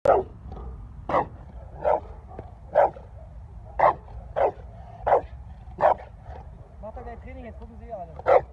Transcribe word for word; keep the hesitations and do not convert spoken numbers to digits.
Macht er gleich Training, jetzt gucken Sie alle.